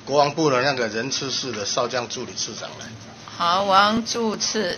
国防部的那个人事室的少将助理次长来。 好，王助次。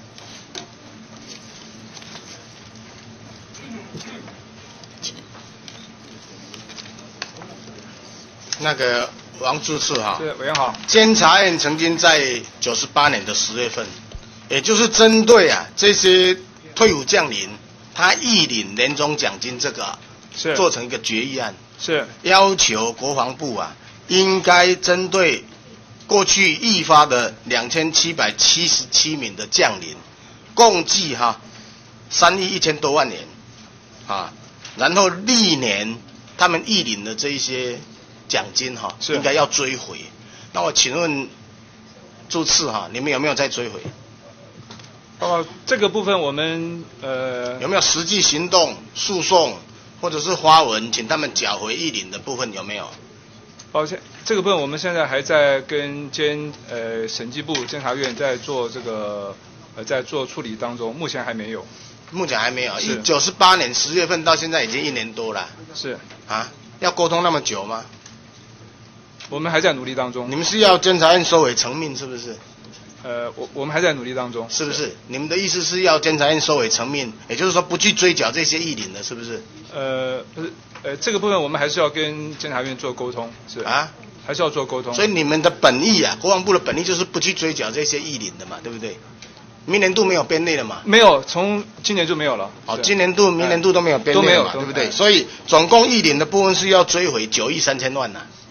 那个王助次哈， 是委员好。 监察院曾经在98年的10月份，也就是针对这些退伍将领，他役领年终奖金这个， 是做成一个决议案， 是要求国防部应该针对过去役发的2777名的将领，共计3亿1000多万元然后历年他们役领的这一些奖金应该要追回。那我请问助次你们有没有在追回？ 这个部分我们有没有实际行动、诉讼或者是发文，请他们缴回役领的部分有没有？ 抱歉，这个部分我们现在还在跟审计部监察院在做这个在做处理当中，目前还没有。 目前还没有。98年10月份到现在已经1年多了。 是要沟通那么久吗？ 我们还在努力当中。 你们是要监察院收回成命是不是？ 我们还在努力当中。 是不是？你们的意思是要监察院收回成命，也就是说不去追缴这些役领的，是不是？ 不是。这个部分我们还是要跟监察院做沟通，还是要做沟通。 所以你们的本意国防部的本意就是不去追缴这些役领的嘛，对不对？明年度没有编列了嘛？ 没有，从今年就没有了。 今年度、明年度都没有编列了嘛，对不对？所以总共役领的部分是要追回9亿3千万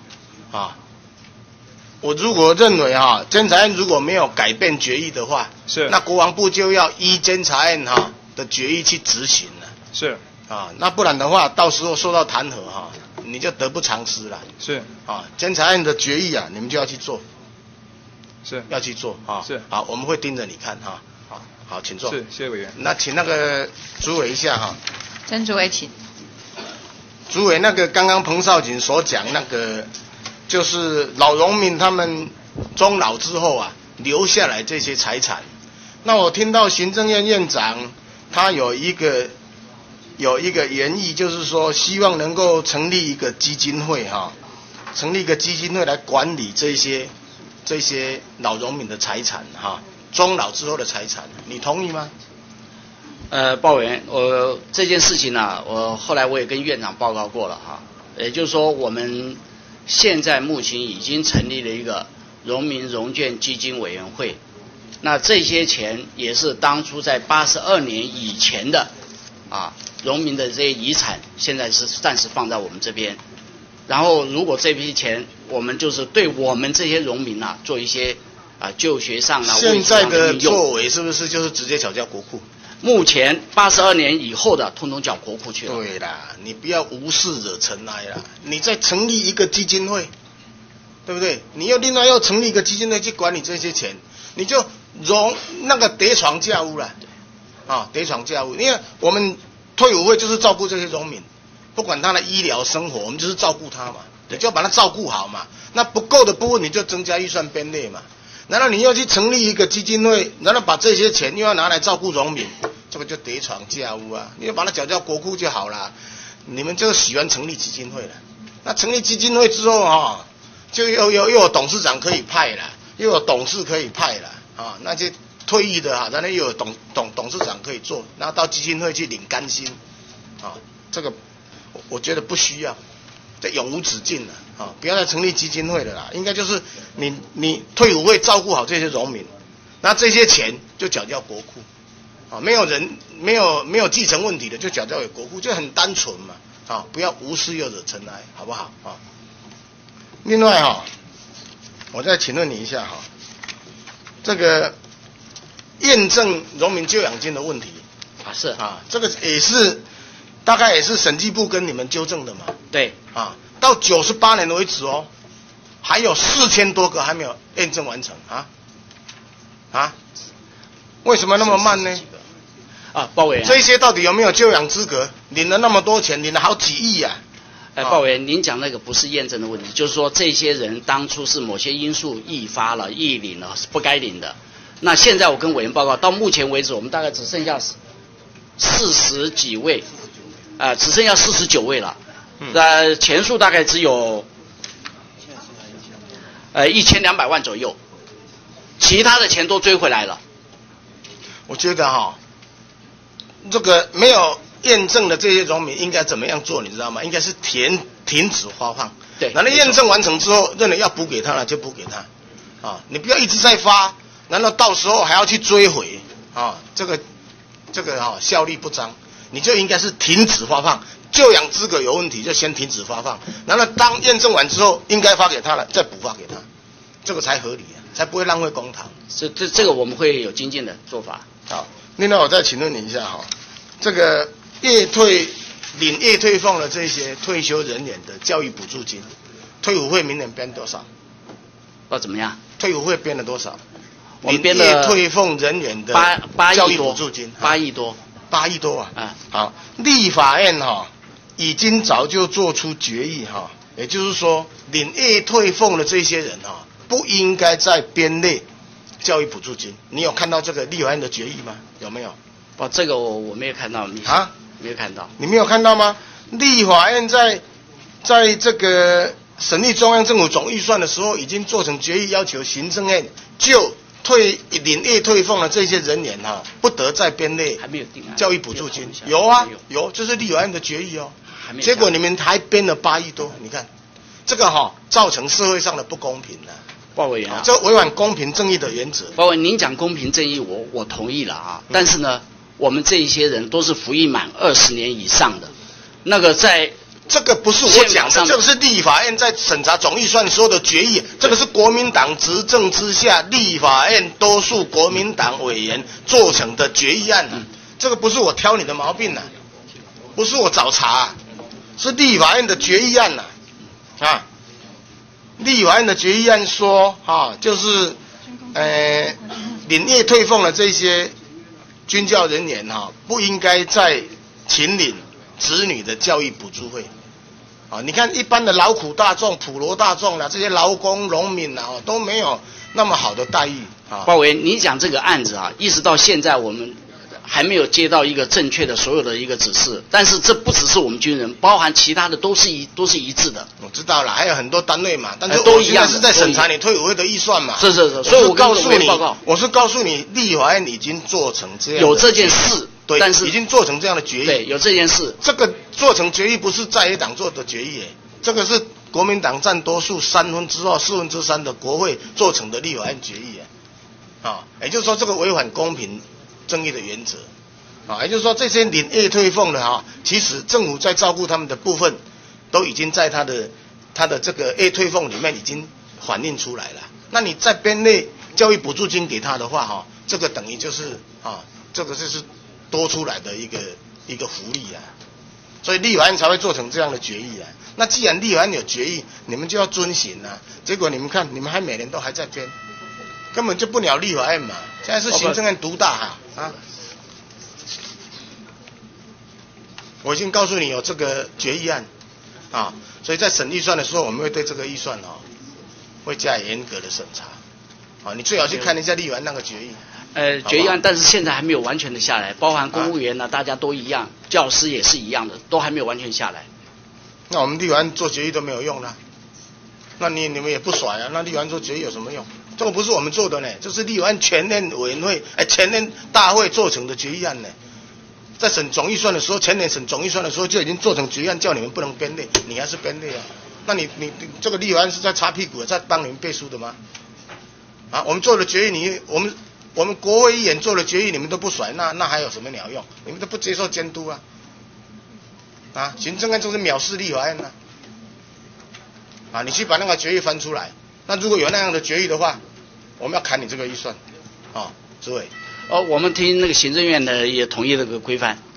我如果认为监察院如果没有改变决议的话，那国防部就要依监察院的决议去执行了。 是。 那不然的话，到时候受到弹劾你就得不偿失了。 是。 监察院的决议你们就要去做。 是。 要去做是。 好，我们会盯着你看好，请坐。 是，谢谢委员。 那请那个主委一下曾主委请。 主委，那个刚刚彭少锦所讲那个，就是老农民他们终老之后留下来这些财产。那我听到行政院院长他有一个原意，就是说希望能够成立一个基金会成立一个基金会来管理这些老农民的财产终老之后的财产，你同意吗？ 鲍委员，这件事情我后来我也跟院长报告过了也就是说我们现在目前已经成立了一个农民融券基金委员会，那这些钱也是当初在82年以前的农民的这些遗产，现在是暂时放在我们这边。然后如果这批钱，我们就是对我们这些农民做一些就学上现在的作为是不是就是直接缴交国库？ 目前82年以后的，通通缴国库去了。 对啦，你不要无事惹尘埃啦。你再成立一个基金会，对不对？你又另外要成立一个基金会去管理这些钱，你就那个叠床架屋了。叠床架屋，因为我们退伍会就是照顾这些农民，不管他的医疗生活，我们就是照顾他嘛，你就把他照顾好嘛。那不够的部分你就增加预算编列嘛。难道你要去成立一个基金会，难道把这些钱又要拿来照顾农民？这个就叠床架屋你就把它缴交国库就好了。你们就喜欢成立基金会了。那成立基金会之后就又有董事长可以派了，又有董事可以派了那些退役的然后又有董事长可以做，然后到基金会去领干薪这个我觉得不需要，这永无止境了不要再成立基金会了啦。应该就是你退伍会照顾好这些农民，那这些钱就缴交国库没有人没有继承问题的就缴交给国库，就很单纯嘛不要无事又惹尘埃，好不好另外我再请问你一下这个验证农民救养金的问题是这个也是大概也是审计部跟你们纠正的嘛？ 对到98年为止还有4000多个还没有验证完成为什么那么慢呢？ 鲍委员， 这些到底有没有救养资格？领了那么多钱，领了好几亿鲍委员，您讲那个不是验证的问题，就是说这些人当初是某些因素易发了、易领了，是不该领的。那现在我跟委员报告，到目前为止，我们大概只剩下40几位，只剩下49位了。钱数大概只有 1200万左右，其他的钱都追回来了。 我觉得这个没有验证的这些农民应该怎么样做，你知道吗？应该是停止发放。 对， 然后验证完成之后，认为要补给他了就补给他，你不要一直在发，难道到时候还要去追回这个效力不彰，你就应该是停止发放，就养资格有问题就先停止发放，然后当验证完之后应该发给他了再补发给他，这个才合理才不会浪费公帑。 这个我们会有精进的做法。 好，另外我再请问你一下这个领业退俸的这些退休人员的教育补助金，退伍会明年编多少？ 怎么样？ 退伍会编了多少？ 我们编了退俸人员的教育补助金 8亿多 ，8亿多啊！好，立法院已经早就做出决议也就是说，领业退俸的这些人不应该再编列教育补助金。你有看到这个立法院的决议吗？有没有？ 这个我没有看到。没有看到。你没有看到吗？立法院在这个审议中央政府总预算的时候，已经做成决议，要求行政院就领业退俸的这些人员不得再编列教育补助金。有，这是立法院的决议结果你们还编了8亿多，你看这个造成社会上的不公平鲍委员这违反公平正义的原则。 鲍委员，您讲公平正义，我同意了但是呢，我们这一些人都是服役满20年以上的，那个在这个不是我讲的，这个是立法院在审查总预算时候的决议，这个是国民党执政之下立法院多数国民党委员做成的决议案这个不是我挑你的毛病不是我找茬是立法院的决议案立法院的决议案说就是领业退俸的这些军教人员不应该再请领子女的教育补助费你看一般的劳苦大众、普罗大众这些劳工、农民都没有那么好的待遇鲍委员，你讲这个案子一直到现在我们还没有接到一个正确的所有的一个指示，但是这不只是我们军人，包含其他的都是一致的。 我知道了，还有很多单位嘛，但是我现在是在审查你退伍会的预算嘛。 是，所以我告诉你， 我是告诉你，立法院已经做成这样有这件事， 对， 但是已经做成这样的决议。 对，有这件事。 这个做成决议不是在野党做的决议，这个是国民党占多数4/3之后3/4的国会做成的立法院决议也就是说这个违反公平正义的原则也就是说这些领业退俸的其实政府在照顾他们的部分都已经在他的这个业退俸里面已经反映出来了。那你再编列教育补助金给他的话这个等于就是这个就是多出来的一个福利所以立法院才会做成这样的决议那既然立法院有决议，你们就要遵循结果你们看，你们还每年都还在编，根本就不鸟立法院嘛。现在是行政院独大我已经告诉你有这个决议案所以在审预算的时候，我们会对这个预算会加以严格的审查你最好去看一下立法院那个决议。 决议案，但是现在还没有完全的下来，包含公务员大家都一样，教师也是一样的，都还没有完全下来。 那我们立法院做决议都没有用了，那你们也不甩那立法院做决议有什么用？这个不是我们做的呢，这是立法院全年委员会全年大会做成的决议案呢。在审总预算的时候，前年审总预算的时候就已经做成决议案，叫你们不能编列，你还是编列那你这个立法院是在擦屁股在帮你们背书的吗？我们做了决议，我们国会议员做了决议，你们都不甩，那还有什么鸟用？你们都不接受监督行政院就是藐视立法院你去把那个决议翻出来。那如果有那样的决议的话，我们要砍你这个预算主委。 我们听那个行政院的也同意这个规范。